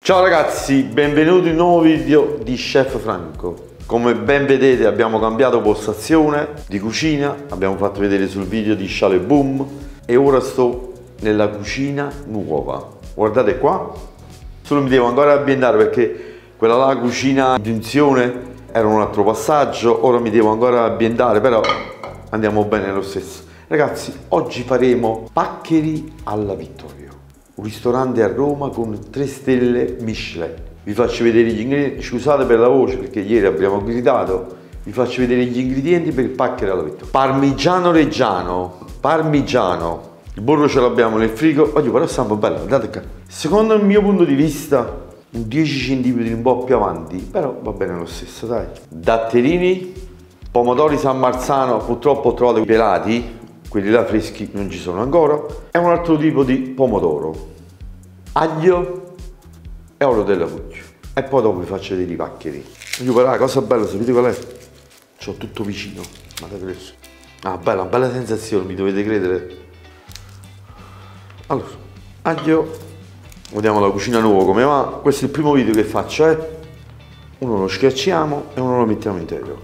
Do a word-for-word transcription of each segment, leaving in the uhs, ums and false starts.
Ciao ragazzi, benvenuti in un nuovo video di Chef Franco. Come ben vedete abbiamo cambiato postazione di cucina, abbiamo fatto vedere sul video di Shale Boom e ora sto nella cucina nuova. Guardate qua, solo mi devo ancora ambientare perché quella là cucina in tensione era un altro passaggio, ora mi devo ancora ambientare, però andiamo bene lo stesso. Ragazzi, oggi faremo Paccheri alla Vittorio, un ristorante a Roma con tre stelle Michelin. Vi faccio vedere gli ingredienti, scusate per la voce perché ieri abbiamo gridato. Vi faccio vedere gli ingredienti per il Paccheri alla Vittoria. Parmigiano reggiano, parmigiano, il burro ce l'abbiamo nel frigo. Oggi però stiamo bella, guardate qua. Secondo il mio punto di vista un dieci centimetri un po' più avanti, però va bene lo stesso, dai. Datterini, pomodori San Marzano, purtroppo ho trovato pelati, quelli là freschi non ci sono ancora, è un altro tipo di pomodoro, aglio e olio della Puglia. E poi dopo vi faccio vedere i paccheri. Io però la cosa bella, sapete qual è? C'ho tutto vicino, guardate. Ah, bella, bella sensazione, mi dovete credere. Allora, aglio, vediamo la cucina nuova come va. Questo è il primo video che faccio, eh. Uno lo schiacciamo e uno lo mettiamo intero.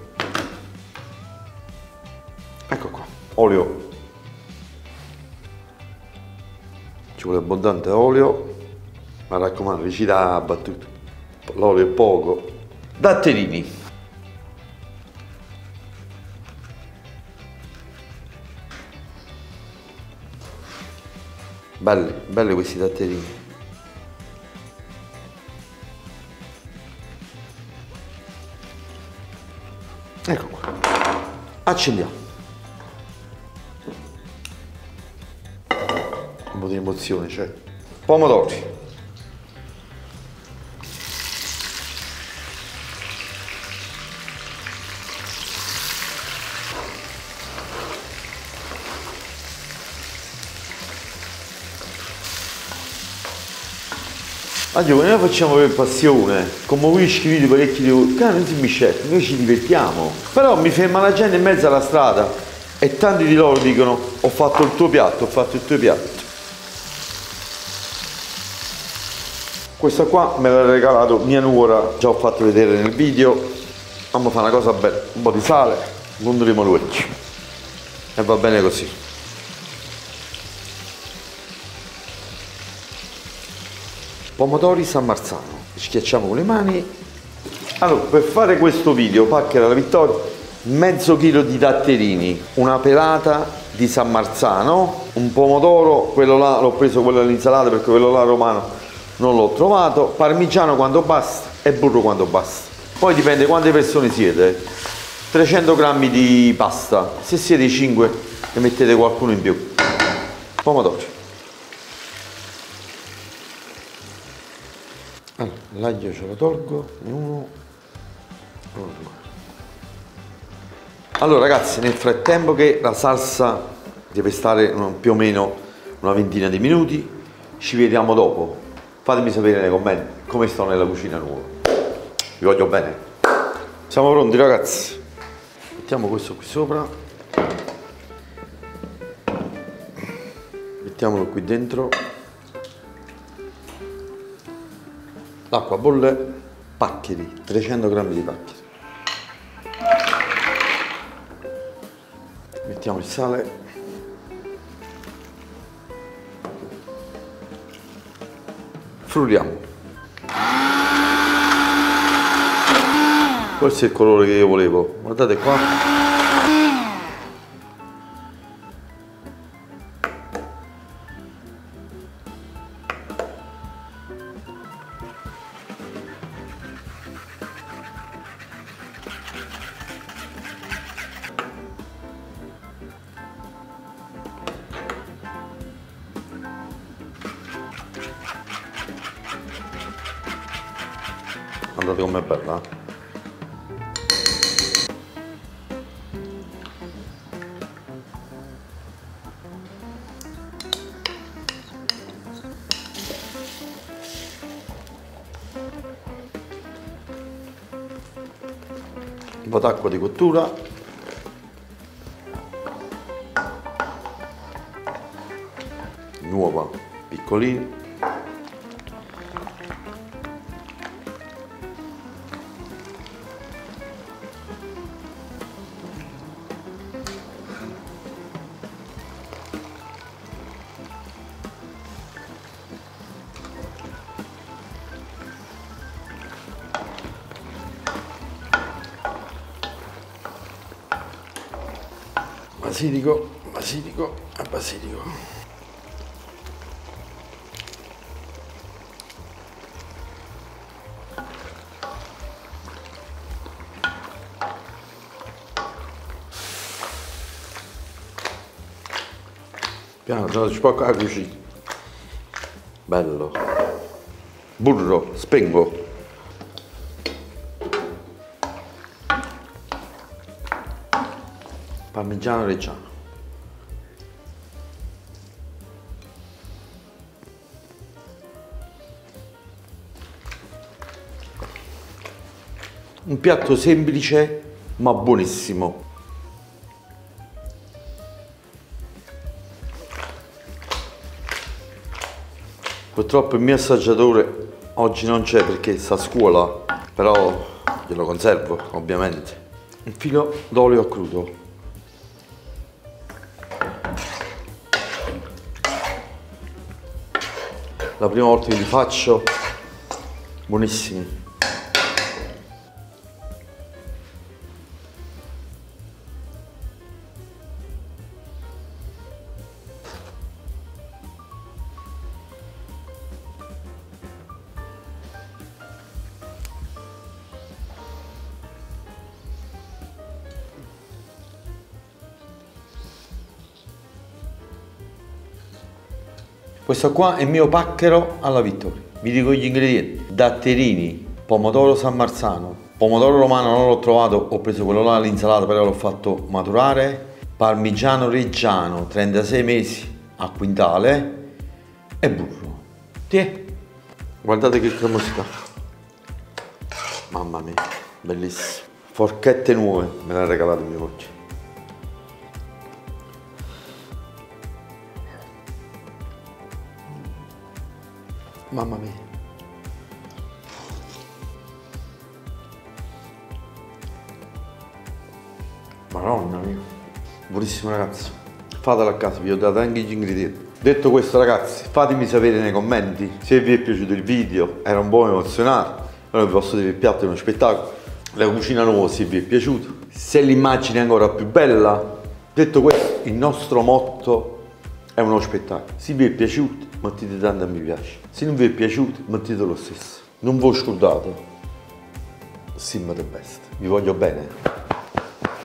Ecco qua, olio. Ci vuole abbondante olio, ma raccomando, vicina battuto. L'olio è poco. Datterini. Belli, belli questi datterini. Ecco qua. Accendiamo. Un po' di emozione c'è. Pomodori. Oggi noi facciamo per passione, come whisky video parecchi di cara non si mi chef, noi ci divertiamo. Però mi ferma la gente in mezzo alla strada e tanti di loro dicono ho fatto il tuo piatto, ho fatto il tuo piatto. Questa qua me l'ha regalato mia nuora, già ho fatto vedere nel video. Vamos a fare una cosa bella, un po' di sale, conduremo l'orecchio e va bene così. Pomodori San Marzano, schiacciamo con le mani. Allora, per fare questo video, Paccheri alla Vittoria, mezzo chilo di datterini, una pelata di San Marzano, un pomodoro, quello là l'ho preso quello all'insalata perché quello là romano non l'ho trovato, parmigiano quanto basta e burro quanto basta. Poi dipende quante persone siete. trecento grammi di pasta, se siete cinque ne mettete qualcuno in più. Pomodori. Allora, l'aglio ce lo tolgo, uno, uno, due. Allora ragazzi, nel frattempo che la salsa deve stare più o meno una ventina di minuti, ci vediamo dopo. Fatemi sapere nei commenti come sto nella cucina nuova. Vi voglio bene. Siamo pronti ragazzi. Mettiamo questo qui sopra. Mettiamolo qui dentro. L'acqua bolle. Paccheri, trecento grammi di paccheri. Mettiamo il sale. Frulliamo. Questo è il colore che io volevo. Guardate qua. Guardate com'è bella. Un po' d'acqua di cottura. Nuova, piccolina. basilico, basilico e basilico. Piano, se no ci spacca la cucina. Bello. Burro, spengo. Parmigiano reggiano. Un piatto semplice ma buonissimo. Purtroppo il mio assaggiatore oggi non c'è perché sta a scuola, però glielo conservo ovviamente. Un filo d'olio a crudo. La prima volta che li faccio, buonissimi. Questo qua è il mio pacchero alla vittoria. Vi dico gli ingredienti: datterini, pomodoro San Marzano, pomodoro romano non l'ho trovato, ho preso quello là all'insalata, però l'ho fatto maturare, parmigiano reggiano trentasei mesi a quintale e burro. Tiè, guardate che cremosità, mamma mia, bellissimo. Forchette nuove me le ha regalate mio coccio. Mamma mia. Madonna mia. Buonissimo ragazzi. Fatelo a casa, vi ho dato anche gli ingredienti. Detto questo ragazzi, fatemi sapere nei commenti se vi è piaciuto il video, era un po' emozionato. Allora vi posso dire il piatto è uno spettacolo. La cucina nuova se vi è piaciuto. Se l'immagine è ancora più bella. Detto questo, il nostro motto è uno spettacolo. Se vi è piaciuto, mettete tanto a mi piace. Se non vi è piaciuto, mettete lo stesso. Non vi scordate. Sim the best. Vi voglio bene.